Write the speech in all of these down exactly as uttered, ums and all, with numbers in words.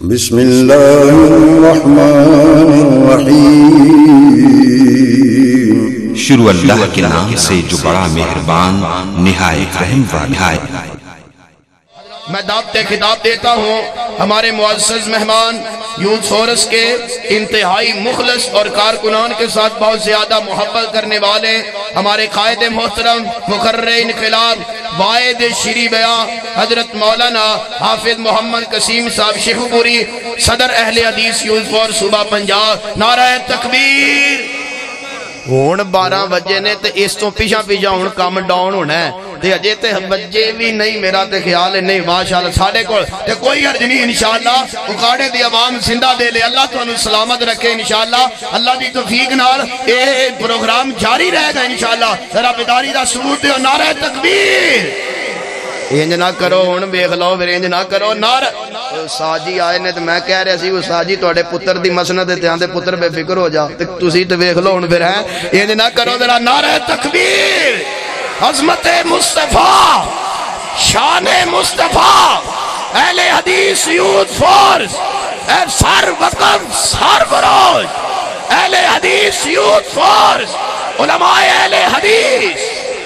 بسم اللہ الرحمن الرحیم۔ شروع اللہ کے نام سے جو بڑا مہربان نہایت رحم والا ہے۔ میں دعوت خطاب دیتا ہوں ہمارے معزز مہمان یوتھ فورس کے انتہائی مخلص اور کارکنان کے ساتھ بہت زیادہ محبت کرنے والے ہمارے قائد محترم مقرر انقلاب واحد شیریں بیاں حضرت مولانا حافظ محمد قسیم صاحب شیخو پوری صدر اہل حدیث یوتھ فورس صوبہ پنجاب۔ نعرہ تکبیر۔ ہون بارہ بجے نے تے اس تو پیشا پیشا ہون کام ڈاؤن ہونا ہے تے اجے تے بجے بھی نہیں، میرا تے خیال ہے نہیں ماشاءاللہ ساڑھے کو تے کوئی حرج نہیں انشاءاللہ۔ اکاڑے دی عوام زندہ دے لے، اللہ تو انہوں سلامت رکھے انشاءاللہ۔ اللہ دی توفیق نال اے پروگرام جاری رہے گا انشاءاللہ۔ ذرا بیداری دا ثبوت دے نعرہ تکبیر۔ انج نہ کرو ہون بیخ لو پھر انج نہ کرو نعرہ ساجی آئے نے تو میں کہہ رہے سی وہ ساجی توڑے پتر دی مسند تے آندے پتر بے فکر ہو جا تسی تو بیخ لو ہون پھر ہیں انج نہ کرو ذرا نعرہ تکبیر۔ عظمت مصطفیٰ، شان مصطفیٰ، اہل حدیث یوتھ فورس، اے سر وقف سر بروج اہل حدیث یوتھ فورس، علماء اہل حدیث۔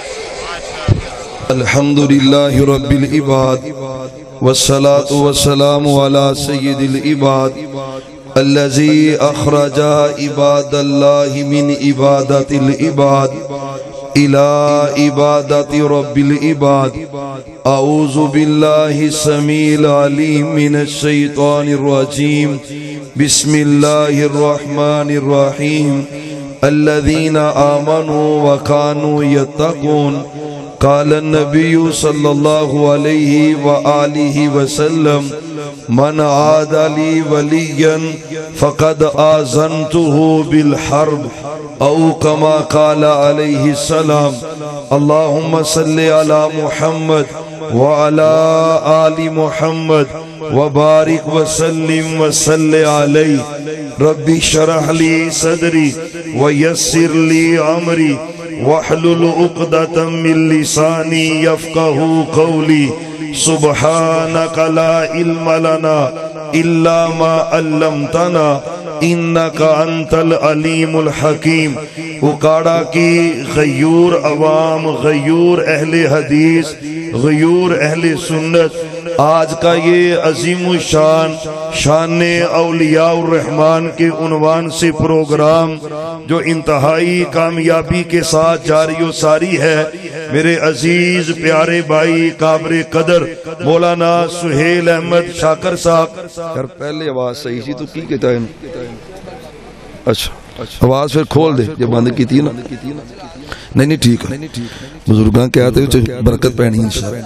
الحمدللہ رب العباد والصلاة والسلام على سید العباد الذي اخرج عباد اللہ من عبادت العباد الى عبادت رب العباد۔ اعوذ باللہ السمیع العلیم من الشیطان الرجیم، بسم اللہ الرحمن الرحیم۔ الذین آمنوا وكانوا يتقون، قال النبی صلی اللہ علیہ وآلہ وسلم من عاد لی ولیا فقد آذنته بالحرب، او کما قال علیہ السلام۔ اللہم صلی علی محمد وعلی آل محمد وبارک وسلم وصلی علیہ۔ رب اشرح لی صدری ویسر لی عمری وَاحْلُلْ عُقْدَةً مِّن لِّسَانِي يَفْقَهُوا قَوْلِي۔ سُبْحَانَكَ لَا عِلْمَ لَنَا إِلَّا مَا عَلَّمْتَنَا إِنَّكَ أَنْتَ الْعَلِيمُ الْحَكِيمُ۔ اکاڑا کی غیور عوام، غیور اہل حدیث، غیور اہل سنت، آج کا یہ عظیم الشان شان اولیاء الرحمن کے عنوان سے پروگرام جو انتہائی کامیابی کے ساتھ جاری و ساری ہے، میرے عزیز پیارے بھائی قابر قدر مولانا سہیل احمد شاکر صاحب۔ یار پہلے آواز صحیح سی تو کی کہتا ہے؟ اچھا آواز پھر کھول دے جب بند کی تھی نا، نہیں نہیں ٹھیک ہے، بزرگاں کہتے ہیں برکت پہنی انشاءاللہ۔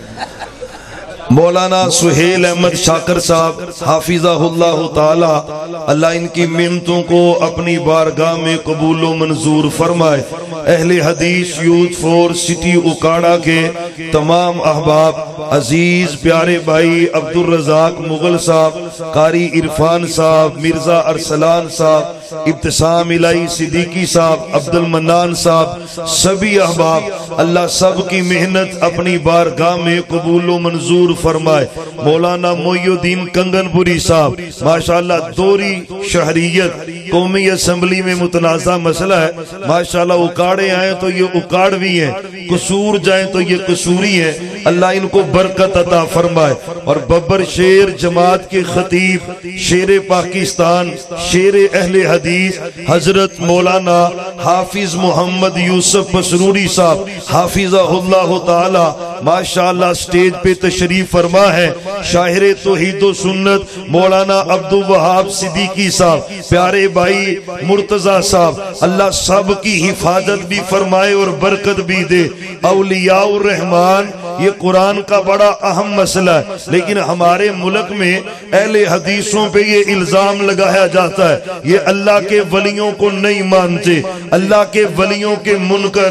مولانا سہیل احمد شاکر صاحب حافظہ اللہ تعالی، اللہ ان کی منتوں کو اپنی بارگاہ میں قبول و منظور فرمائے۔ اہل حدیث یوتھ فورس سٹی اکاڑا کے تمام احباب، عزیز پیارے بھائی عبدالرزاق مغل صاحب، قاری عرفان صاحب، مرزا ارسلان صاحب، ابتسام الہی صدیقی صاحب، عبد المنان صاحب، سبھی احباب اللہ سب کی محنت اپنی بارگاہ میں قبول و منظور فرمائے۔ مولانا معی الدین کنگن پوری صاحب ماشاءاللہ دوری شہریت قومی اسمبلی میں متنازع مسئلہ ہے، ماشاءاللہ اکاڑے آئیں تو یہ اکاڑوی ہیں، قصور جائیں تو یہ قصوری ہیں، اللہ ان کو برکت عطا فرمائے۔ اور ببر شیر جماعت کے خطیب، شیر پاکستان، شیر اہل حدیث حضرت مولانا حافظ محمد یوسف مسروری صاحب حافظہ اللہ تعالی ماشاءاللہ سٹیج پہ تشریف فرما ہے۔ شاعر توحید و سنت مولانا عبدالوہاب صدیقی صاحب، پیارے بھائی مرتضی صاحب، اللہ سب کی حفاظت بھی فرمائے اور برکت بھی دے۔ اولیاء الرحمن یہ قرآن کا بڑا اہم مسئلہ ہے، لیکن ہمارے ملک میں اہل حدیثوں پہ یہ الزام لگایا جاتا ہے یہ اللہ کے ولیوں کو نہیں مانتے، اللہ کے ولیوں کے منکر ہیں۔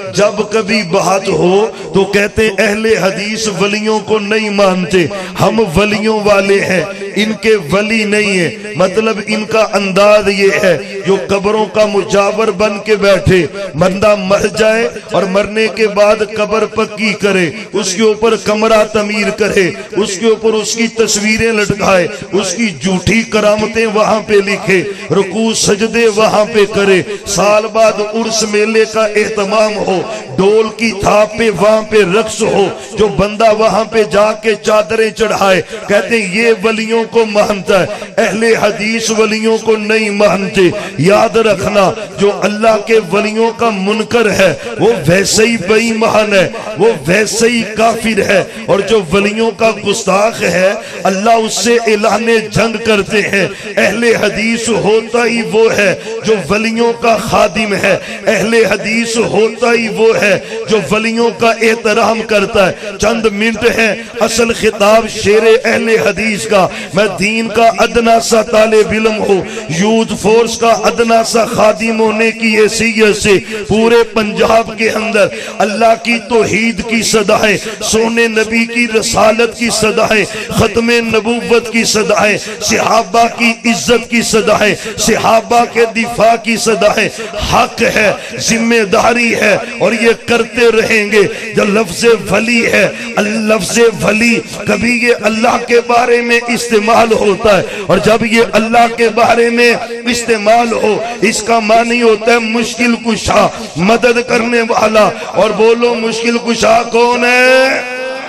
جب کبھی بات ہو تو کہتے ہیں اہل حدیث ولیوں کو نہیں مانتے، ہم ولیوں والے ہیں، ان کے ولی نہیں ہیں۔ مطلب ان کا انداز یہ ہے جو قبروں کا مجاور بن کے بیٹھے، بندہ مر جائے اور مرنے کے بعد قبر پکی کرے، اس کے اوپر کمرہ تعمیر کرے، اس کے اوپر اس کی تصویریں لٹکائے، اس کی جھوٹی کرامتیں وہاں پہ لکھے، رکوع سجدے وہاں پہ کرے، سال بعد عرس میلے کا اہتمام ہو، ڈول کی تھاپ پہ وہاں پہ رقص ہو، جو بندہ وہاں پہ جا کے چادریں چڑھائے، کہتے ہیں یہ ولیوں کو مانتا ہے۔ اہل حدیث ولیوں کو نہیں مانتے۔ یاد رکھنا جو اللہ کے ولیوں کا منکر ہے وہ ویسے ہی بے ایمان ہے، وہ ویسے ہی کافر ہے، اور جو ولیوں کا گستاخ ہے اللہ اس سے اعلان جنگ کرتے ہیں۔ اہل حدیث ہوتا ہی وہ ہے جو ولیوں کا خادم ہے، اہل حدیث ہوتا ہی وہ ہے جو ولیوں کا احترام کرتا ہے۔ چند منٹ ہیں، اصل خطاب شیر اہل حدیث کا۔ میں دین کا ادنا سا طالب علم ہوں، یوتھ فورس کا ادنا سا خادم ہونے کی حیثیت سے پورے پنجاب کے اندر اللہ کی توحید کی صدائیں، سونے نبی کی رسالت کی صدائیں، ختم نبوت کی صدائیں، صحابہ کی عزت کی صدائیں، صحابہ کے دفاع کی صدائیں، حق ہے، ذمہ داری ہے، اور یہ کرتے رہیں گے۔ جو لفظ ولی ہے، لفظ ولی کبھی یہ اللہ کے بارے میں استعمال ہوتا ہے، اور جب یہ اللہ کے بارے میں استعمال ہو اس کا معنی ہوتا ہے مشکل کشا، مدد کرنے والا۔ اور بولو مشکل کشا کون ہے؟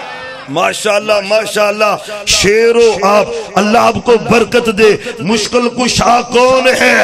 ماشاءاللہ ماشاءاللہ، شیرو آپ، اللہ آپ کو برکت دے۔ مشکل کشا کون ہے؟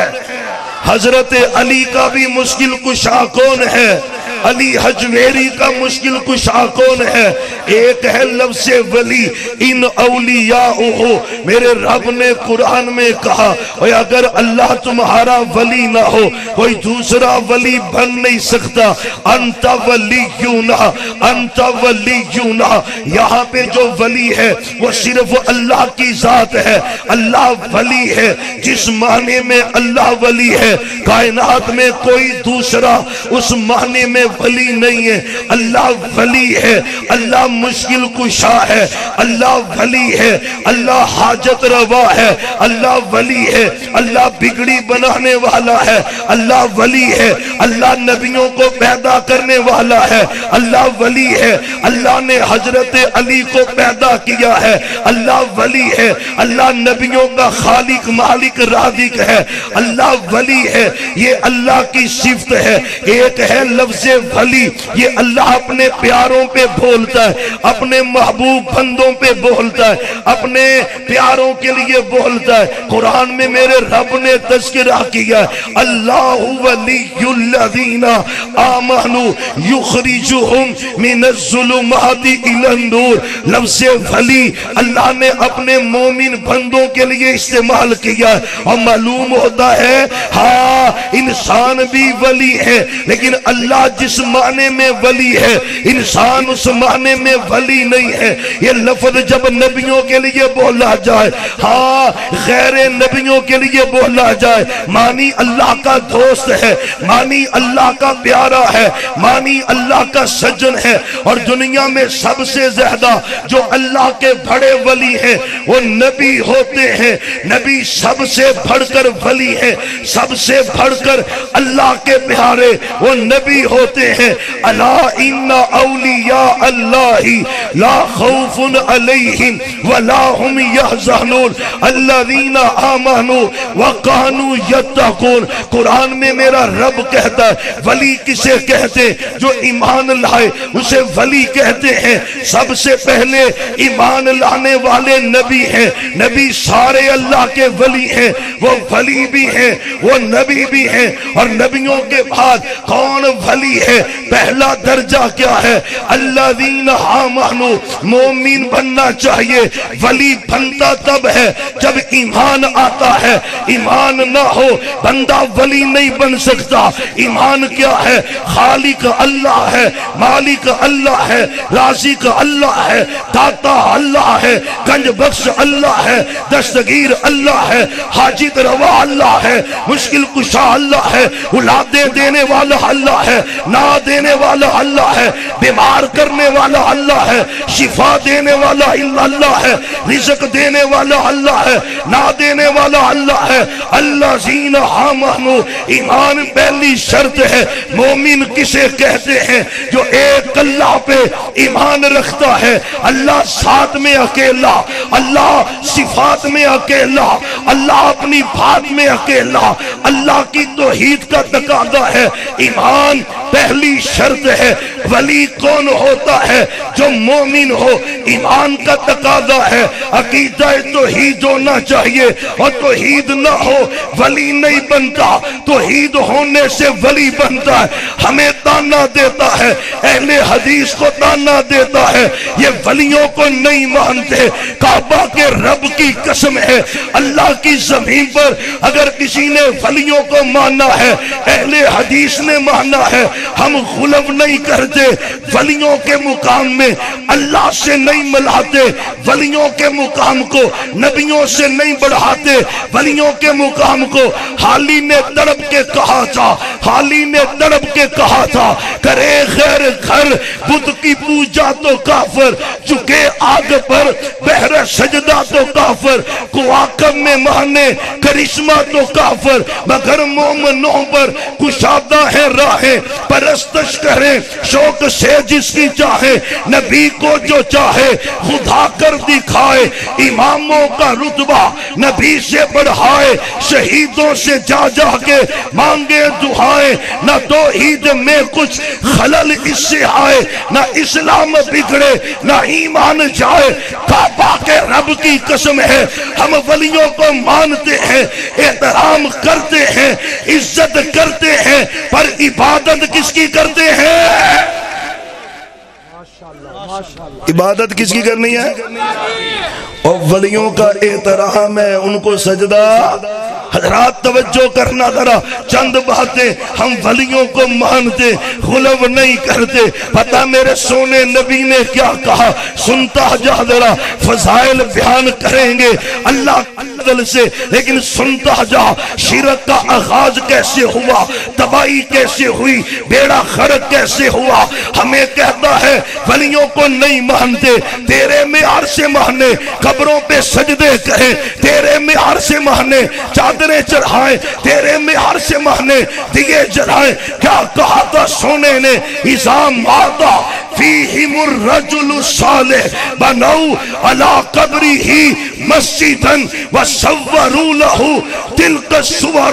حضرت علی کا بھی مشکل کشا کون ہے؟ علی حجویری کا مشکل کشا کون ہے؟ ایک ہے لفظ ولی، ان اولیاء ہو، میرے رب نے قرآن میں کہا اور اگر اللہ تمہارا ولی نہ ہو کوئی دوسرا ولی بن نہیں سکتا۔ انت ولینا انت ولینا، یہاں پہ جو ولی ہے وہ صرف اللہ کی ذات ہے۔ اللہ ولی ہے جس معنی میں اللہ ولی ہے، کائنات میں کوئی دوسرا اس معنی میں ولی نہیں ہے۔ اللہ ولی ہے، اللہ مشکل کشا ہے، اللہ ولی ہے، اللہ حاجت روا ہے، اللہ ولی ہے، اللہ بگڑی بنانے والا ہے، اللہ ولی ہے، اللہ نبیوں کو پیدا کرنے والا ہے، اللہ ولی ہے، اللہ نے حضرت علی کو پیدا کیا ہے، اللہ ولی ہے، اللہ نبیوں کا خالق مالک رازق ہے، اللہ ولی ہے۔ یہ اللہ کی صفت ہے۔ ایک ہے لفظ ولی، یہ اللہ اپنے پیاروں پہ بولتا ہے، اپنے محبوب بندوں پہ بولتا ہے، اپنے پیاروں کے لیے بولتا ہے۔ قرآن میں میرے رب نے تذکرہ کیا ہے، اللہ ولی الذین آمنوا یخرجہم من الظلمات الی النور۔ لفظ ولی اللہ نے اپنے مومن بندوں کے لیے استعمال کیا ہے، اور معلوم ہوتا ہے ہاں انسان بھی ولی ہے، لیکن اللہ جس معنی میں ولی ہے انسان اس معنی میں ولی نہیں ہے۔ یہ لفظ جب نبیوں کے لیے بولا جائے، ہاں غیر نبیوں کے لیے بولا جائے، معنی اللہ کا دوست ہے، معنی اللہ کا پیارا ہے، معنی اللہ کا سجن ہے۔ اور دنیا میں سب سے زیادہ جو اللہ کے بڑے ولی ہیں وہ نبی ہوتے ہیں۔ نبی سب سے بڑھ کر ولی ہے، سب سے بڑھ کر اللہ کے پیارے وہ نبی ہوتے ہیں۔ الا ان اولیاء اللہ لا خوف علیہم ولا هم يحزنون الذین آمنوا وكانوا يتقون۔ قرآن میں میرا رب کہتا ہے ولی کسے کہتے جو ایمان لائے اسے ولی کہتے ہیں۔ سب سے پہلے ایمان لانے والے نبی ہیں، نبی سارے اللہ کے ولی ہیں، وہ ولی بھی ہیں وہ نبی بھی ہیں۔ اور نبیوں کے بعد کون ولی ہے؟ پہلا درجہ کیا ہے؟ الذین آمنوا، مومن بننا چاہیے۔ ولی بنتا تب ہے جب ایمان آتا ہے، ایمان نہ ہو بندہ ولی نہیں بن سکتا۔ ایمان کیا ہے؟ خالق اللہ ہے، مالک اللہ ہے، رازق اللہ ہے، داتا اللہ ہے، گنج بخش اللہ ہے، دستگیر اللہ ہے، حاجت روا اللہ ہے، مشکل کشا اللہ ہے، اولادیں دینے والا اللہ ہے، نا دینے والا اللہ ہے، بیمار کرنے والا اللہ ہے، شفا دینے والا اللہ ہے، رزق دینے والا اللہ ہے، نا دینے والا اللہ ہے۔ اللہ زین آمنو، ایمان پہلی شرط ہے۔ مومن کسے کہتے ہیں؟ جو ایک اللہ پہ ایمان رکھتا ہے، اللہ ذات میں اکیلا، اللہ صفات میں اکیلا، اللہ اپنی بات میں اکیلا، اللہ کی توحید کا تقاضا ہے۔ ایمان پہلی شرط ہے۔ ولی کون ہوتا ہے؟ جو مومن ہو۔ ایمان کا تقاضا ہے، عقیدہ توحید ہونا چاہیے، اور توحید نہ ہو ولی نہیں بنتا، توحید ہونے سے ولی بنتا ہے۔ ہمیں تانا دیتا ہے، اہل حدیث کو تانا دیتا ہے، یہ ولیوں کو نہیں مانتے۔ کعبہ کے رب کی قسم ہے، اللہ کی زمین پر اگر کسی نے ولیوں کو مانا ہے، اہل حدیث نے مانا ہے، ہم غلو نہیں کرتے، ولیوں کے مقام میں اللہ سے نہیں ملاتے، ولیوں کے مقام کو نبیوں سے نہیں بڑھاتے، ولیوں کے مقام کو حالی نے تڑپ کے کہا تھا، حالی نے تڑپ کے کہا تھا، کرے غیر گھر بت کی پوجا تو کافر، چکے آگ پر بہر سجدہ تو کافر، کواکب میں مانے کرشمہ تو کافر، مگر مومنوں پر کشادہ ہے راہیں، پرستش کریں شوق سے جس کی چاہے، نبی کو جو چاہے خدا کر دکھائے، اماموں کا رتبہ نبی سے بڑھائے، شہیدوں سے جا جا کے مانگے دعائیں، نہ توحید میں کچھ خلل اس سے آئے، نہ اسلام بگڑے نہ ایمان جائے۔ کعبہ کے رب کی قسم ہے، ہم ولیوں کو مانتے ہیں، احترام کرتے ہیں، عزت کرتے ہیں، پر عبادت کس کی کرتے ہیں؟ عبادت کس کی کرنی ہے؟ اور ولیوں کا احترام ہے، ان کو سجدہ۔ حضرات توجہ کرنا ذرا، چند باتیں، ہم ولیوں کو مانتے، غلو نہیں کرتے۔ پتہ میرے سونے نبی نے کیا کہا؟ سنتا جا ذرا، فضائل بیان کریں گے اللہ عدل سے، لیکن سنتا جا شرک کا آغاز کیسے ہوا، تباہی کیسے ہوئی، بیڑا خرق کیسے ہوا۔ ہمیں کہتا ہے ولیوں کو نہیں مانتے، تیرے معیار سے مانے، قبروں پہ سجدے کریں، تیرے معیار سے مانے، چادریں چڑھائیں، تیرے معیار سے مانے، دیے جلائیں۔ کیا کہا تھا سونے نے؟ اذا مات فیہم الرجل الصالح بنوا علی قبرہ مسجدا وصوروا لہ تلک الصور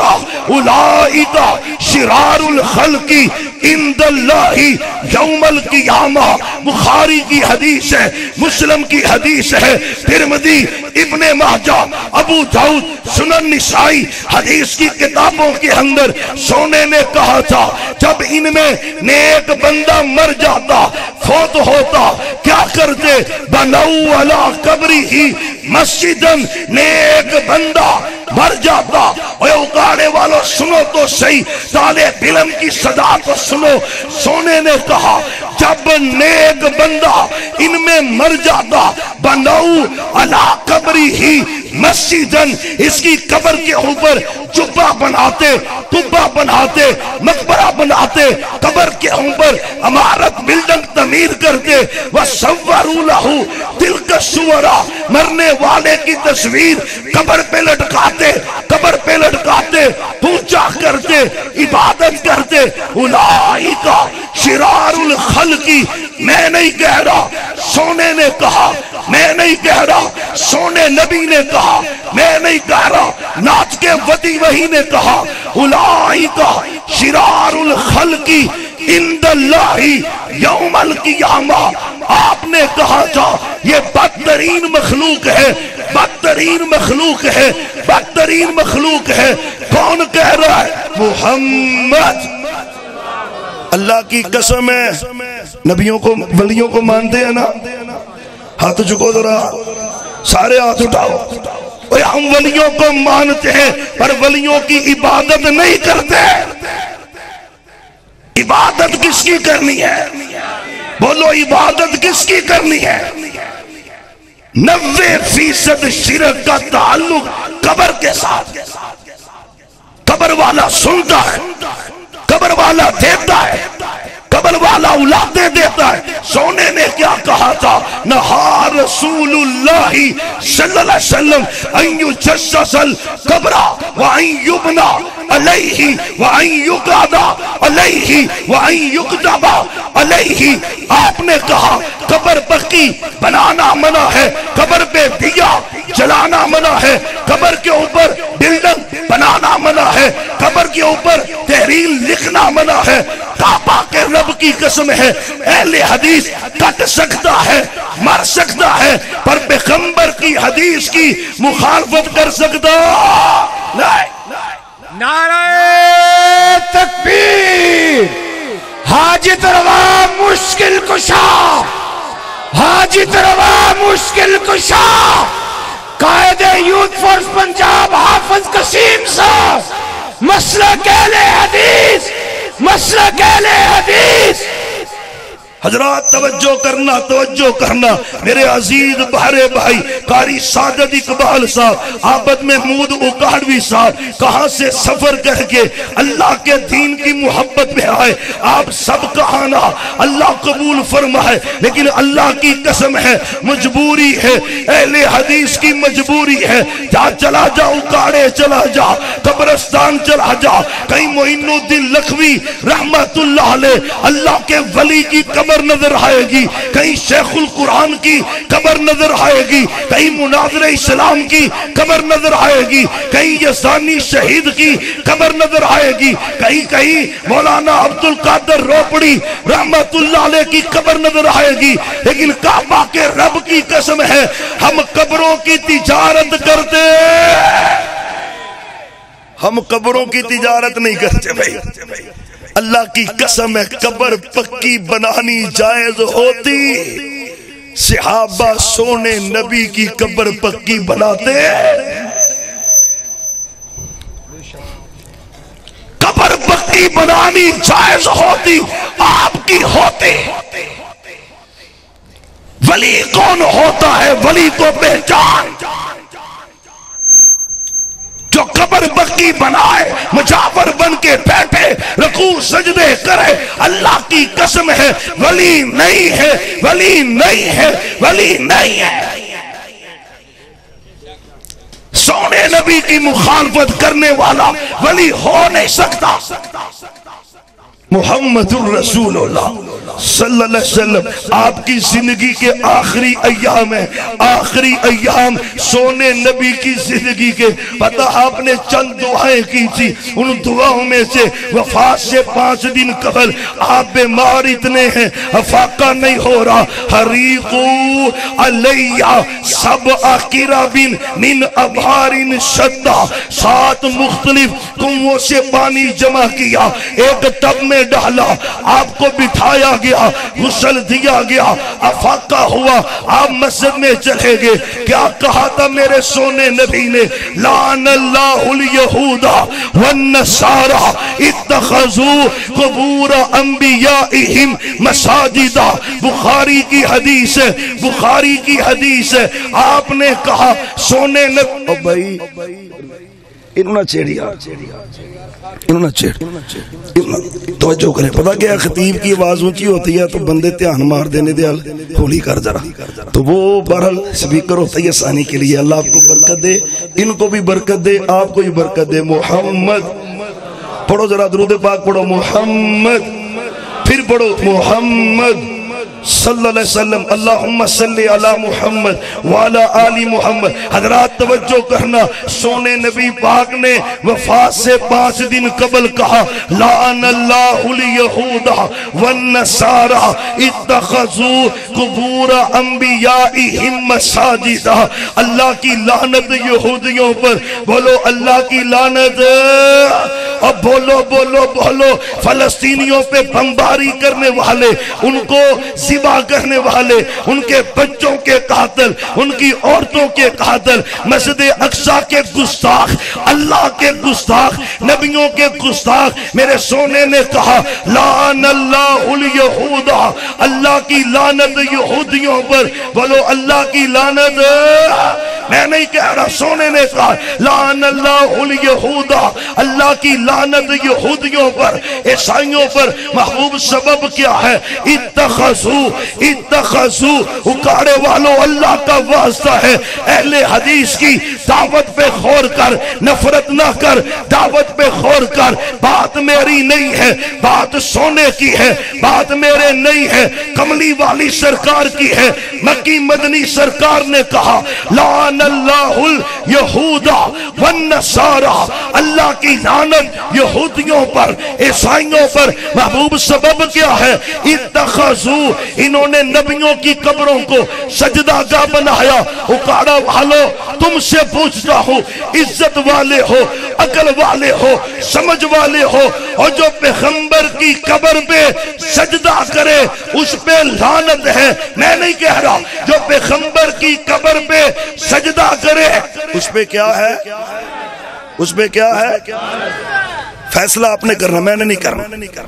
اولئک شرار الخلق عند اللہ یوم القیامہ۔ بخاری کی حدیث ہے، مسلم کی حدیث ہے، ترمذی، ابن ماجہ، ابو داؤد، سنن نسائی، حدیث کی کتابوں کے اندر سونے نے کہا تھا جب ان میں نیک بندہ مر جاتا، فوت ہوتا، کیا کرتے؟ بنوا علی قبرہ مسجدن، نیک بندہ مر جاتا۔ اے اگاڑے والوں سنو تو صحیح، طالب علم کی صدا تو سنو۔ سونے نے کہا جب نیک بندہ ان میں مر جاتا، بنوا علی قبرہ مسجدن، اس کی قبر کے اوپر جبہ بناتے، قبہ بناتے، مقبرہ بناتے، قبر کے اوپر عمارت بلڈنگ تعمیر کرتے، وصوروا لہ تلک الصور، مرنے والے کی تصویر قبر پہ لٹکاتے، قبر پہ لٹکاتے، پوجا کرتے، عبادت کرتے۔ اولئک شرار الخلق، میں نہیں کہہ رہا، سونے نے کہا، میں نہیں کہہ رہا، سونے نبی نے کہا، میں نہیں کہہ رہا، ناچ کے ودی وہی نے کہا، اولئک شرار الخلق عند اللہ یوم القیامہ۔ آپ نے کہا تھا یہ بدترین مخلوق ہے، بدترین مخلوق ہے، بدترین مخلوق ہے۔ کون کہہ رہا ہے؟ محمد۔ اللہ کی قسم ہے، نبیوں کو ولیوں کو مانتے ہیں نا؟ ہاتھ چکو ذرا، سارے ہاتھ اٹھاؤ۔ ہم ولیوں کو مانتے ہیں پر ولیوں کی عبادت نہیں کرتے۔ عبادت کس کی کرنی ہے؟ بولو عبادت کس کی کرنی ہے؟ نوے فیصد شرک کا تعلق قبر کے ساتھ۔ قبر والا سنتا ہے، قبر والا دیتا ہے، کمبل والا اولادیں دیتا ہے. سونے نے کیا کہا تھا؟ نہا رسول اللہ صلی اللہ علیہ وسلم ان یجسس القبر وان یبنا علیہ وان یقعد علیہ وان یکتب علیہ. آپ نے کہا قبر پکی بنانا منع ہے، قبر پہ دیا جلانا منع ہے، قبر کے اوپر بلڈنگ بنانا منع ہے، قبر کے اوپر تحریر لکھنا منع ہے. کعبہ کے رب کی قسم ہے اہل حدیث کٹ سکتا ہے، مر سکتا ہے، پر پیغمبر کی حدیث کی مخالفت کر سکتا نہیں. نعرہ تکبیر. حاجت روا مشکل کشا، حاجت روا مشکل کشا. قائد یوتھ فورس پنجاب حافظ قسیم صاحب، مسلک اہل حدیث، مسلک اہل حدیث. حضرات توجہ کرنا، توجہ کرنا. میرے عزیز بہرے بھائی قاری ساجد اقبال صاحب، عابد محمود اکاڑوی صاحب کہاں سے سفر کر کے اللہ کے دین کی محبت میں آئے. آپ سب کا آنا اللہ قبول فرمائے، لیکن اللہ کی قسم ہے مجبوری ہے، اہل حدیث کی مجبوری ہے. جا چلا جا اکاڑے چلا جا، قبرستان چلا جا، کہیں معین الدین لکھوی رحمت اللہ علیہ اللہ کے ولی کی قبر نظر آئے گی، کہیں شیخ القرآن کی قبر نظر آئے گی، کہیں مناظر اسلام کی قبر نظر آئے گی، کہیں یزدانی شہید کی قبر نظر آئے گی، کہیں کہیں مولانا عبد القادر روپڑی رحمت اللہ علیہ کی قبر نظر آئے گی. لیکن کعبہ کے رب کی قسم ہے ہم قبروں کی تجارت کرتے، ہم قبروں کی تجارت نہیں کرتے. بھائی اللہ کی قسم ہے قبر پکی بنانی جائز ہوتی، صحابہ سونے نبی کی قبر پکی بناتے. قبر پکی بنانی جائز ہوتی، آپ کی ہوتے. ولی کون ہوتا ہے؟ ولی کو پہچان. جو قبر پکی بنائے، مجاور بن کے بیٹھے، رکوع سجدے کرے، اللہ کی قسم ہے ولی نہیں ہے، ولی نہیں ہے، ولی نہیں ہے. سونے نبی کی مخالفت کرنے والا ولی ہو نہیں سکتا. محمد الرسول اللہ صلی اللہ علیہ وسلم آپ کی زندگی کے آخری ایام ہیں، آخری ایام سونے نبی کی زندگی کے. پتہ آپ نے چند دعائیں کی تھی، ان دعاؤں میں سے وفات سے پانچ دن قبل آپ بیمار اتنے ہیں، افاقہ نہیں ہو رہا. حریقو علیہ سبع قرب من ابحار شتى، سات مختلف کنووں سے پانی جمع کیا، ایک ٹب میں ڈالا، آپ کو بٹھایا گیا، غسل دیا گیا، افاقہ ہوا، آپ مسجد میں چلے گئے. کیا کہا تھا میرے سونے نبی نے؟ لعن اللہ الیہود والنصارى اتخذوا قبور انبیائہم مساجدا. بخاری کی حدیث ہے، بخاری کی حدیث ہے. آپ نے کہا سونے نبی او بھائی انہوں نے چھیڑیا، انہوں نے چھیڑ توجہ کریں. پتہ کیا خطیب کی آواز اونچی ہوتی ہے تو بندے دھیان مار دینے دے ہولی کر ذرا، تو وہ بہرحال سپیکر ہوتا ہے ثانی کے لیے. اللہ آپ کو برکت دے، ان کو بھی برکت دے، آپ کو بھی برکت دے. محمد پڑھو ذرا درود پاک پڑھو. محمد پھر پڑھو محمد صلی اللہ علیہ وسلم. اللہم صلی علی محمد وعلی آل محمد. حضرات توجہ کرنا، سونے نبی پاک نے وفات سے پانچ دن قبل کہا لعن اللہ الیہود والنصارى اتخذوا قبور انبیائہم مساجدا. اللہ کی لعنت یہودیوں پر. بولو اللہ کی لعنت. اب بولو بولو بولو فلسطینیوں پہ بمباری کرنے والے، ان کو ذبح کرنے والے، ان کے بچوں کے قاتل، ان کی عورتوں کے قاتل، مسجد اقصی کے گستاخ، اللہ کے گستاخ، نبیوں کے گستاخ. میرے سونے نے کہا لعن اللہ الیہود، اللہ کی لعنت یہودیوں پر. بولو اللہ کی لعنت. میں نہیں کہہ رہا، سونے نے کہا لعن اللہ الیہودا، اللہ کی لعنت یہودیوں پر، عیسائیوں پر۔ محبوب سبب کیا ہے؟ اتخذو اتخذو، اکاڑے والوں اللہ کا واسطہ ہے، اہل حدیث کی دعوت پہ غور کر، نفرت نہ کر، دعوت پہ غور کر۔ بات میری نہیں ہے، بات سونے کی ہے، بات میرے نہیں ہے، کملی والی سرکار کی ہے۔ مکی مدنی سرکار نے کہا لعن اللہ الیہودا والنصارى، اللہ کی لعنت یہودیوں پر، عیسائیوں پر۔ محبوب سبب کیا ہے؟ اتخذو، انہوں نے نبیوں کی قبروں کو سجدہ گاہ بنایا۔ اکاڑا والو تم سے پوچھتا ہوں، عزت والے ہو، عقل والے ہو، سمجھ والے ہو، اور جو پیغمبر کی قبر پہ سجدہ کرے اس پہ لعنت ہے۔ میں نہیں کہہ رہا، جو پیغمبر کی قبر پہ سجدہ کرے اس پہ کیا ہے؟ اس پہ کیا ہے؟ فیصلہ آپ نے کرنا، میں نے نہیں کرنا۔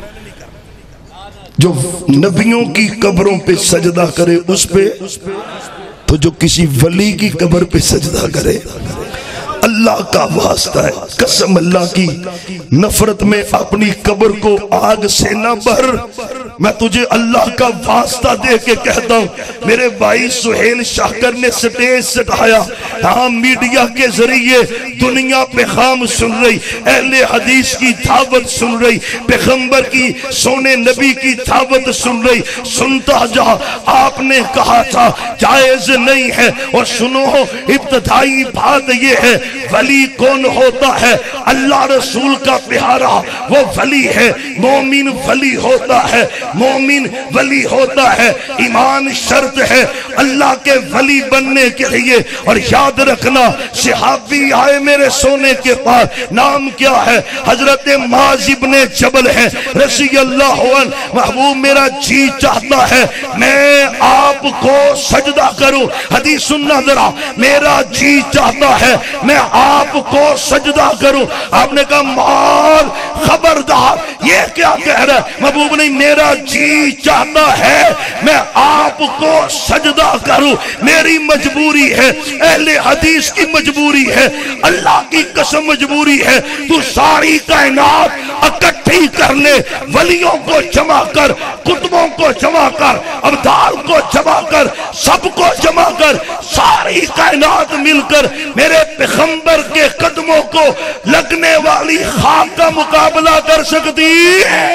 جو نبیوں کی قبروں پہ سجدہ کرے اس پہ، تو جو کسی ولی کی قبر پہ سجدہ کرے اللہ کا واسطہ ہے، قسم اللہ کی، نفرت میں اپنی قبر کو آگ سے نہ بھر۔ میں تجھے اللہ کا واسطہ دے کے کہتا ہوں، میرے بھائی سہیل شاکر نے سٹیج سٹھایا، ہاں میڈیا کے ذریعے دنیا پیغام سن رہی، اہل حدیث کی دعوت سن رہی، پیغمبر کی سونے نبی کی دعوت سن رہی۔ سنتا جا، آپ نے کہا تھا جائز نہیں ہے۔ اور سنو، ابتدائی بات یہ ہے، ولی کون ہوتا ہے؟ اللہ رسول کا پیارا وہ ولی ہے۔ مومن ولی ہوتا ہے، مومن ولی ہوتا ہے، ایمان شرط ہے اللہ کے ولی بننے کے لیے۔ اور یاد رکھنا، صحابی آئے میرے سونے کے پاس، نام کیا ہے؟ حضرت معاذ ابن جبل ہے رضی اللہ عنہ۔ محبوب میرا جی چاہتا ہے میں آپ کو سجدہ کروں، حدیث سننا ذرا، میرا جی چاہتا ہے میں آپ کو سجدہ کروں۔ آپ نے کہا معاذ خبردار، یہ کیا کہہ رہا ہے؟ محبوب نہیں، میرا جی چاہتا ہے میں آپ کو سجدہ کروں، میری مجبوری ہے، اہل حدیث کی مجبوری ہے، اللہ کی قسم مجبوری ہے۔ تو ساری کائنات اکٹھی کر لے، ولیوں کو جمع کر، قطبوں کو جمع کر، ابدال کو جمع کر، سب کو جمع کر، ساری کائنات مل کر میرے پیغمبر کے قدموں کو لگنے والی خاک کا مقابلہ کر سکتی ہے؟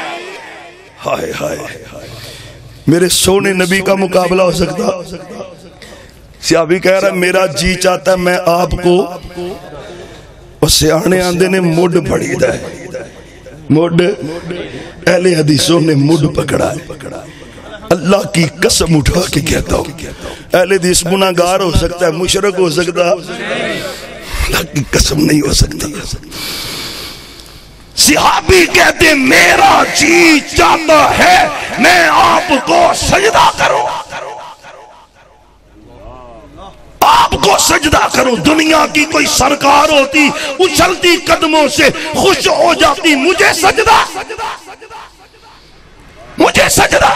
ہائے ہائے، میرے سونے نبی کا مقابلہ ہو سکتا؟ صحابی کہہ رہا ہے میرا جی چاہتا ہے میں آپ کو، اور سیانے آندے نے مڈ پڑی دا ہے، مڈ، اہل حدیثوں نے مڈ پکڑا ہے۔ اللہ کی قسم اٹھا کے کہتا ہوں، اہل حدیث گناہگار ہو سکتا ہے، مشرک ہو سکتا ہے، اللہ کی قسم نہیں ہو سکتی۔ صحابی کہتے میرا جی چاہتا ہے میں آپ کو سجدہ کروں، آپ کو سجدہ کروں۔ دنیا کی کوئی سرکار ہوتی اچھلتی قدموں سے خوش ہو جاتی، مجھے سجدہ، مجھے سجدہ۔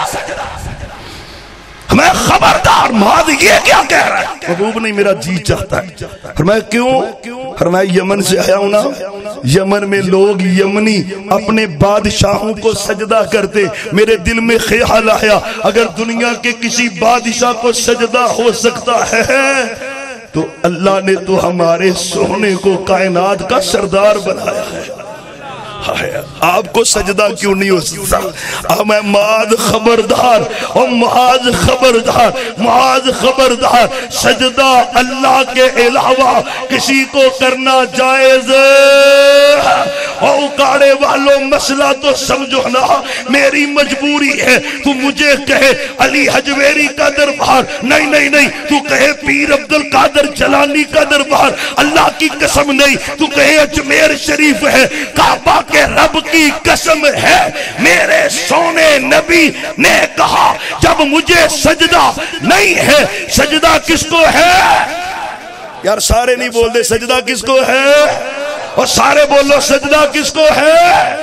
میں خبردار، معاذ یہ کیا کہہ رہا ہے؟ محبوب نہیں، میرا جی چاہتا ہے۔ فرمایا کیوں؟ فرمایا یمن سے آیا ہوں نا، یمن میں لوگ یمنی اپنے بادشاہوں کو سجدہ کرتے، میرے دل میں خیال آیا اگر دنیا کے کسی بادشاہ کو سجدہ ہو سکتا ہے تو اللہ نے تو ہمارے سونے کو کائنات کا سردار بنایا ہے۔ آپ کو سجدہ کیوں نہیں ہو سکتا؟ میں معاذ خبردار، اور معاذ خبردار، معاذ خبردار، سجدہ اللہ کے علاوہ کسی کو کرنا جائز ہے۔ اور اکاڑے والوں مسئلہ تو سمجھو نا، میری مجبوری ہے۔ تو مجھے کہے علی حجویری کا دربار، نہیں نہیں نہیں، تو کہے پیر عبدالقادر جیلانی کا دربار، اللہ کی قسم نہیں، تو کہے اجمیر شریف ہے، کعبہ کے رب کی قسم ہے، میرے سونے نبی نے کہا جب مجھے سجدہ نہیں ہے، سجدہ کس کو ہے؟ یار سارے نہیں بول دے سجدہ کس کو ہے، اور سارے بولو سجدہ کس کو ہے؟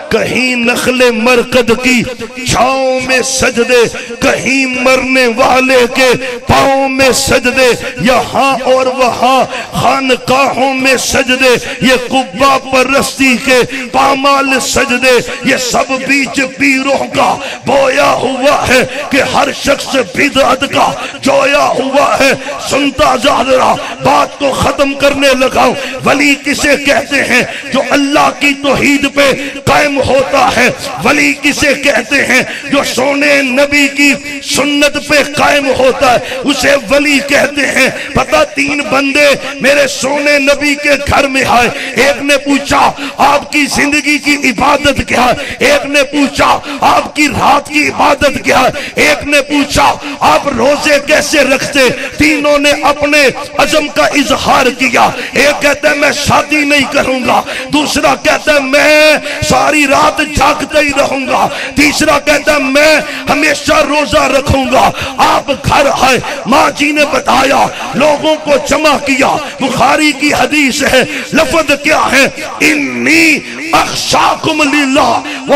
کہیں نخل مرکد کی چھاؤں میں سجدے، کہیں مرنے والے کے پاؤں میں سجدے، یہاں اور وہاں خانقاہوں میں سجدے، یہ قبہ پرستی کے پامال سجدے، یہ سب بیچ پیروں کا بویا ہوا ہے کہ ہر شخص بدعت کا جویا ہوا ہے۔ سنتا جا رہا، بات کو ختم کرنے لگا۔ ولی کسے کہتے ہیں جو اللہ کی توحید پہ قائم ہوتا ہے؟ ولی کسے کہتے ہیں جو سونے نبی کی سنت پہ قائم ہوتا ہے؟ اسے ولی کہتے ہیں۔ پتہ تین بندے میرے سونے نبی کے گھر میں آئے، ایک نے پوچھا آپ کی زندگی کی عبادت کیا ہے، ایک نے پوچھا آپ کی رات کی عبادت کیا ہے، ایک نے پوچھا آپ روزے کیسے رکھتے؟ تینوں نے اپنے عزم کا اظہار کیا۔ ایک کہتا ہے میں شادی نہیں کروں گا، دوسرا کہتا ہے میں ساری رات جاگتے ہی رہوں گا، تیسرا کہتا ہے میں ہمیشہ روزہ رکھوں گا۔ آپ گھر آئے، ماں جی نے بتایا، لوگوں کو جمع کیا۔ بخاری کی حدیث ہے، لفظ کیا ہے؟ انی اخشاکم للہ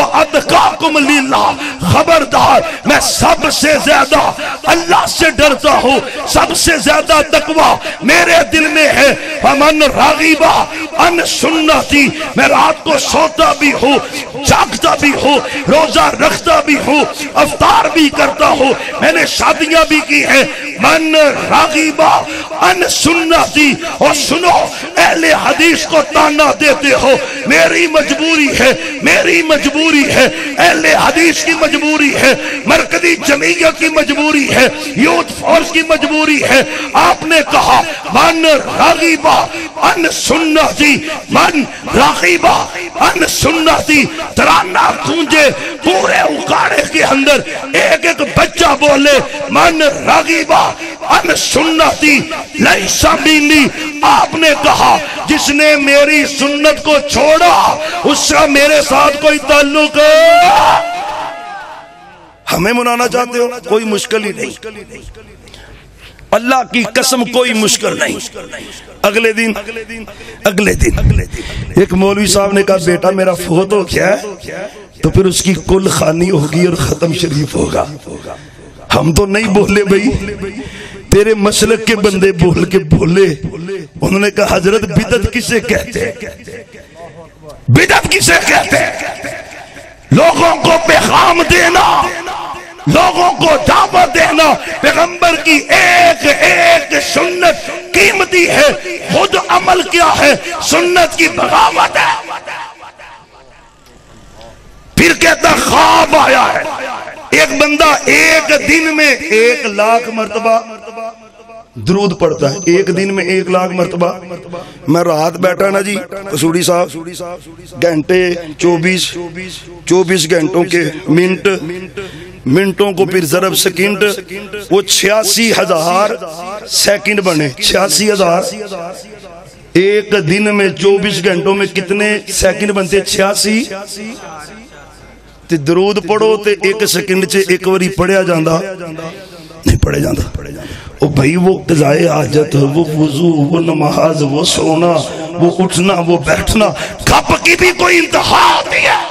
واتقاکم للہ، خبردار میں سب سے زیادہ اللہ سے ڈرتا ہوں، سب سے زیادہ تقوی میرے دل میں ہے۔ فمن راغب عن سنتی، میں رات کو سوتا بھی ہوں، جاگتا بھی ہوں، روزہ رکھتا بھی ہوں، افطار بھی کرتا ہوں، میں نے شادیاں بھی کی ہیں۔ من راغب عن سنتی، اور سنو اہل حدیث کو تانا دیتے ہو، میری مجبوری ہے، میری مجبوری ہے، اہل حدیث کی مجبوری ہے، مرکزی جمعیہ کی مجبوری ہے، یوتھ فورس کی مجبوری ہے۔ آپ نے کہا من راغب عن سنتی، من راغب عن سنتی، ترانہ گونجے پورے اکاڑے کے اندر، ایک ایک بچہ بولے من راغب عن سنتی لیس منی۔ آپ نے کہا جس نے میری سنت کو چھوڑا اس کا میرے ساتھ کوئی تعلق ہے۔ ہمیں منانا چاہتے ہو؟ کوئی مشکل ہی نہیں، اللہ کی قسم کوئی مشکل نہیں۔ اگلے دن اگلے دن ایک مولوی صاحب نے کہا بیٹا میرا فوت ہو گیا ہے تو پھر اس کی کل خوانی ہوگی اور ختم شریف ہوگا۔ ہم تو نہیں بولے بھئی، تیرے مسلک کے بندے بول کے بولے۔ انہوں نے کہا حضرت بدعت کسے کہتے ہیں؟ بدعت کسے کہتے ہیں؟ لوگوں کو پیغام دینا، لوگوں کو دعوت دینا۔ پیغمبر کی ایک ایک سنت قیمتی ہے، خود عمل کیا ہے؟ سنت کی بغاوت ہے۔ پھر کہتا خواب آیا ہے، ایک بندہ ایک دن میں ایک لاکھ مرتبہ درود پڑھتا ہے، ایک دن میں ایک لاکھ مرتبہ۔ میں رات بیٹھا نا جی قصوری صاحب، گھنٹے چوبیس چوبیس گھنٹوں کے منٹ، منٹوں کو پھر ضرب سیکنڈ، وہ چھیاسی ہزار سیکنڈ بنے۔ چھیاسی ہزار ایک دن میں چوبیس گھنٹوں میں کتنے سیکنڈ بنتے؟ چھیاسی۔ تے درود پڑھو تے ایک سیکنڈ چے ایک واری پڑھیا جاندہ نہیں، پڑھے جاندہ۔ او بھائی وہ قضائے حاجت، وہ وضو، وہ نماز، وہ سونا، وہ اٹھنا، وہ بیٹھنا، گپ کی بھی کوئی انتہا ہوتی ہے۔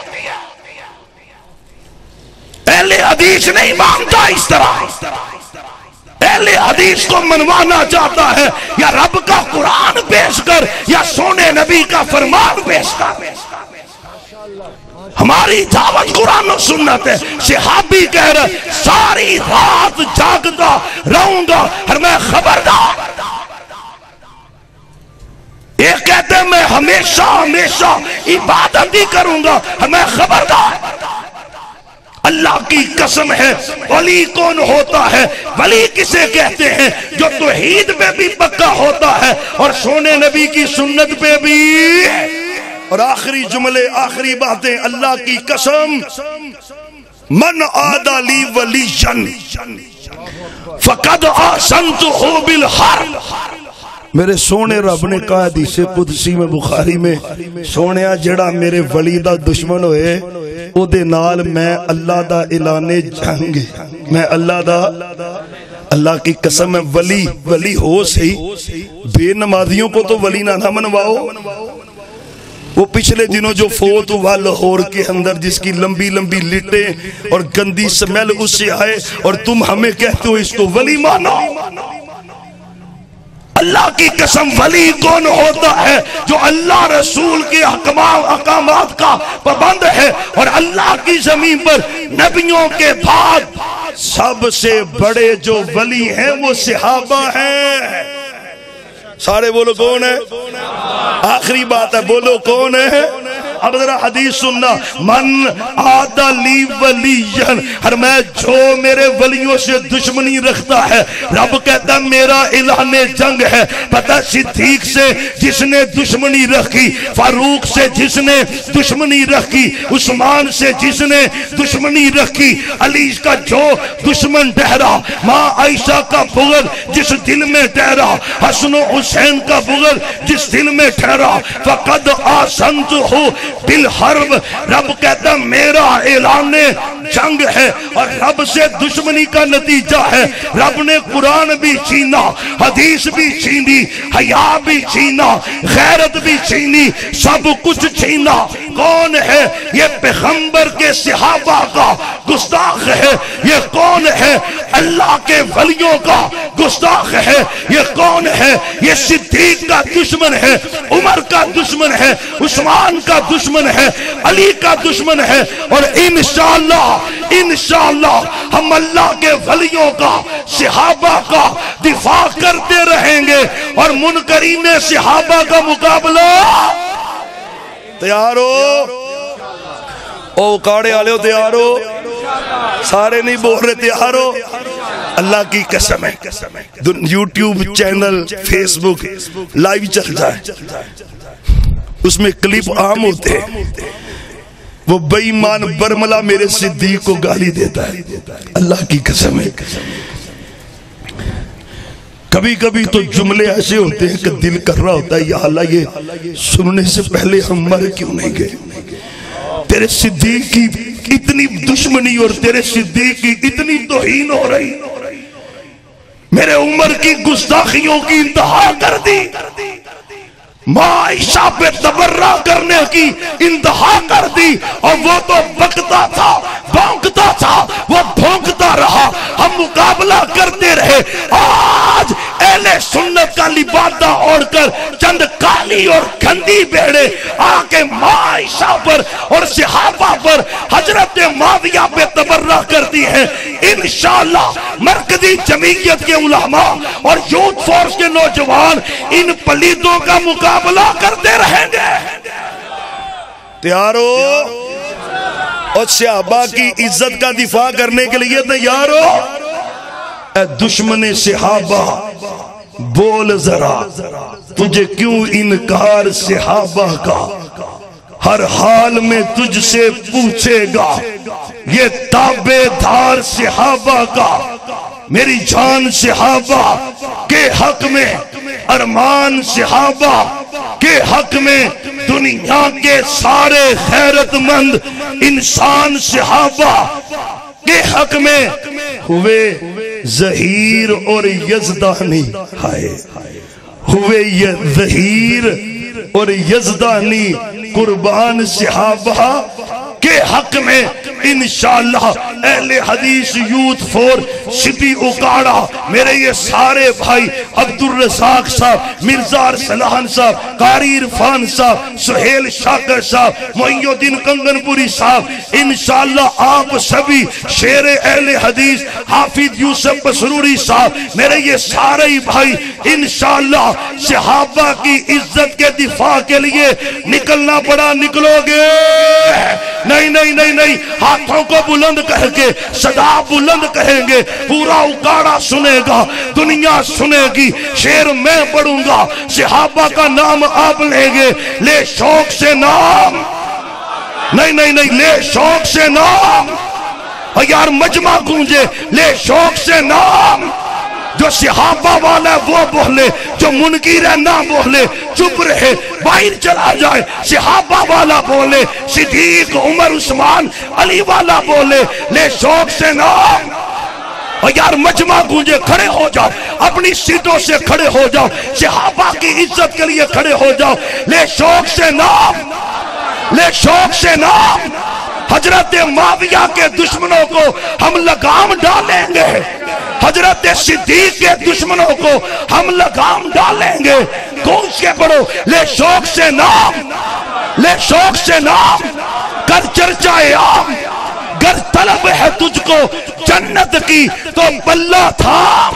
اہل حدیث نہیں مانتا اس طرح۔ اہل حدیث کو منوانا چاہتا ہے یا رب کا قرآن پیش کر یا سونے نبی کا فرمان پیش کر۔ ہماری دعوت قرآن و سنت ہے۔ صحابی کہہ رہے ساری رات جاگتا رہوں گا اور میں خبردار۔ ایک کہتے ہیں میں ہمیشہ ہمیشہ عبادت ہی کروں گا اور میں خبردار۔ اللہ کی قسم ہے، ولی کون ہوتا ہے؟ ولی کسے کہتے ہیں؟ جو توحید پہ بھی پکا ہوتا ہے اور سونے نبی کی سنت پہ بھی۔ اور آخری جملے، آخری باتیں، اللہ کی قسم، من عادی لی ولیًا فقد آذنتہ بالحرب۔ میرے سونے رب نے کہا حدیث قدسی میں بخاری میں، سونیا جڑا میرے ولی دا دشمن ہوئے او دے نال میں اللہ دا اعلان جنگ، میں اللہ دا، اللہ کی قسم ہے ولی ولی ہو صحیح، بے نمازیوں کو تو ولی نہ نہ منواؤ۔ وہ پچھلے دنوں جو فوت ہوا لاہور کے اندر، جس کی لمبی لمبی لٹیں اور گندی سمیل اس سے آئے، اور تم ہمیں کہتے ہو اس کو ولی مانو۔ اللہ کی قسم ولی کون ہوتا ہے؟ جو اللہ رسول کے احکامات کا پابند ہے، اور اللہ کی زمین پر نبیوں کے بعد سب سے بڑے جو ولی ہیں وہ صحابہ ہیں۔ سارے بولو کون ہے؟ آخری بات ہے، بولو کون ہے؟ اب ذرا حدیث سننا، من عاد لی ولیًا، ہر میں جو میرے ولیوں سے دشمنی رکھتا ہے، رب کہتا میرا اعلان جنگ ہے۔ پتہ صدیق سے جس نے دشمنی رکھی، فاروق سے جس نے دشمنی رکھی، عثمان سے جس نے دشمنی رکھی، علی کا جو دشمن ٹھہرا، ماں عائشہ کا بغض جس دل میں ٹھہرا، حسن و حسین کا بغض جس دل میں ٹھہرا، فقد آسنتہ بالحرب، رب کہتا میرا اعلان جنگ ہے۔ اور رب سے دشمنی کا نتیجہ ہے رب نے قرآن بھی چھینا، حدیث بھی چھینی، حیا بھی چھینا، غیرت بھی چھینی، سب کچھ چھینا۔ کون ہے یہ؟ پیغمبر کے صحابہ کا گستاخ ہے۔ یہ کون ہے؟ اللہ کے ولیوں کا گستاخ ہے۔ یہ کون ہے؟ یہ صدیق کا دشمن ہے، عمر کا دشمن ہے، عثمان کا دشمن ہے، علی کا دشمن ہے۔ اور انشاءاللہ انشاءاللہ ہم اللہ کے ولیوں کا، صحابہ کا دفاع کرتے رہیں گے، اور منکرین صحابہ کا مقابلہ۔ تیار ہو؟ او کاڑے والے ہو تیار ہو؟ سارے نہیں بول رہے تیار ہو؟ اللہ کی قسم ہے، YouTube channel, Facebook live چل جائے، اس میں کلپ عام ہوتے ہیں، وہ بے ایمان برملا میرے صدیق کو گالی دیتا ہے۔ اللہ کی قسم ہے، کبھی کبھی تو جملے ایسے ہوتے ہیں کہ دل کر رہا ہوتا ہے یا اللہ یہ سننے سے پہلے ہم مر کیوں نہیں گئے۔ تیرے صدیق کی اتنی دشمنی اور تیرے صدیق کی اتنی توہین ہو رہی، میرے عمر کی گستاخیوں کی انتہا کر دی، ماں عائشہ پہ تبرہ کرنے کی انتہا کر دی، اور وہ تو بکتا تھا، بھونکتا تھا، وہ بھونکتا رہا، ہم مقابلہ کرتے رہے۔ آج اہل سنت کا لبادہ اوڑھ کر چند کالی اور گندی بیڑے آ کے ماں عائشہ پر اور صحابہ پر، حضرت معاویہ پہ تبرہ کرتی ہیں۔ انشاءاللہ مرکزی جمعیت کے علماء اور یوتھ فورس کے نوجوان ان پلیتوں کا مقابلہ کرتے رہیں گے۔ تیار ہو؟ اور صحابہ کی عزت کا دفاع کرنے کے لیے تیار ہو؟ اے دشمن صحابہ بول ذرا، تجھے کیوں انکار صحابہ کا؟ ہر حال میں تجھ سے پوچھے گا یہ تابع دار صحابہ کا۔ میری جان صحابہ کے حق میں، ارمان صحابہ کے حق میں، دنیا کے سارے غیرت مند انسان صحابہ کے حق میں ہوئے ظہیر اور یزدانی، ہائے ہوئے ظہیر اور یزدانی قربان صحابہ کے حق میں انشاءاللہ اہل حدیث یوتھ فور سٹی اکاڑا، میرے یہ سارے بھائی عبدالرزاق صاحب، مرزا ارسلان صاحب، قاری عرفان صاحب، سہیل شاکر صاحب، معین الدین کنگن پوری صاحب، انشاءاللہ آپ سبھی شیر اہل حدیث حافظ یوسف مسروری صاحب، میرے یہ سارے بھائی انشاءاللہ صحابہ کی عزت کے دفاع کے لیے نکلنا پڑا، نکلو گے؟ نہیں نہیں نہیں نہیں، ہاتھوں کو بلند کر کے صدا بلند کہیں گے، پورا اکاڑا سنے گا، دنیا سنے گی، شعر میں پڑھوں گا، صحابہ کا نام آپ لیں گے، لے شوق سے نام، نہیں نہیں نہیں، لے شوق سے نام، یار مجمع گونجے، لے شوق سے نام۔ جو صحابہ والا ہے وہ بولے، جو منکر ہے نہ بولے، چپ رہے، باہر چلا جائے۔ صحابہ والا بولے، صدیق عمر عثمان علی والا بولے، لے شوق سے نام۔ اور یار مجمع گونجے، کھڑے ہو جاؤ، اپنی سیٹوں سے کھڑے ہو جاؤ، صحابہ کی عزت کے لیے کھڑے ہو جاؤ، لے شوق سے نام، لے شوق سے نام۔ حضرت معاویہ کے دشمنوں کو ہم لگام ڈالیں گے، حضرت صدیق کے دشمنوں کو ہم لگام ڈالیں گے۔ گونج کے پڑھو، لے شوق سے نام، لے شوق سے نام، کر چرچا عام، گر طلب ہے تجھ کو جنت کی تو بلہ تھام۔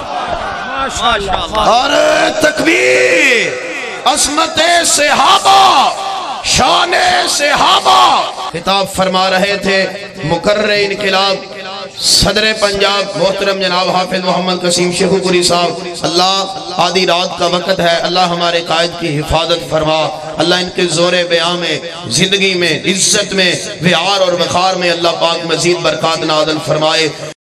اور تکبیر، عظمت صحابہ، شان صحابہ۔ خطاب فرما رہے تھے مقرر انقلاب صدر پنجاب محترم جناب حافظ محمد قسیم شیخو پوری صاحب۔ اللہ آدھی رات کا وقت ہے، اللہ ہمارے قائد کی حفاظت فرما، اللہ ان کے زور بیاں میں، زندگی میں، عزت میں، ویار اور وقار میں اللہ پاک مزید برکات نازل فرمائے۔